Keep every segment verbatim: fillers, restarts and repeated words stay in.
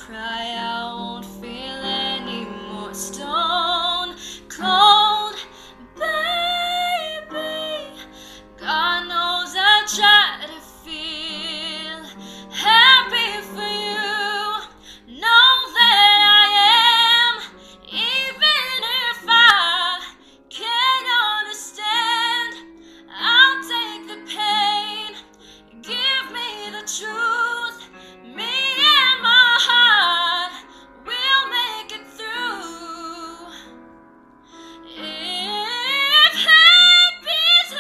cry, I won't feel any more stone cold, baby. God knows I try to feel happy for you. Know that I am, even if I can't understand. I'll take the pain, give me the truth. Me and my heart will make it through. If happy's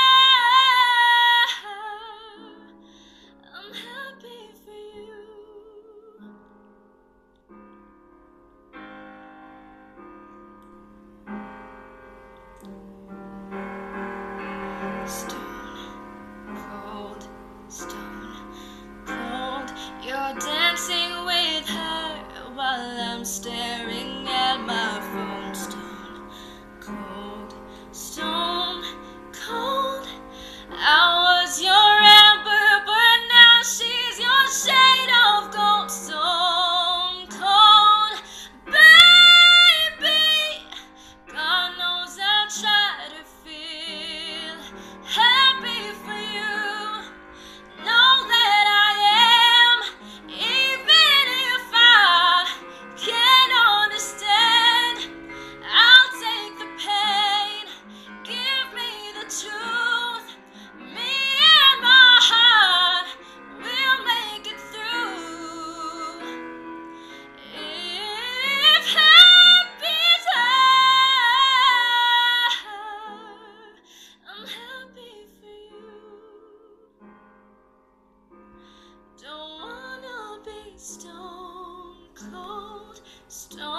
hard, I'm happy for you. Stone cold, stone cold. You're dancing with her while I'm staring at my phone. Stone cold, stone cold. I was your amber, but now she's your shade of gold. Stone cold, baby. God knows I try to feel happy for you. Know that I am, even if I can't understand. I'll take the pain, give me the truth. Me and my heart will make it through. If happy's hard, I'm happy for you. Don't wanna be stone cold, stone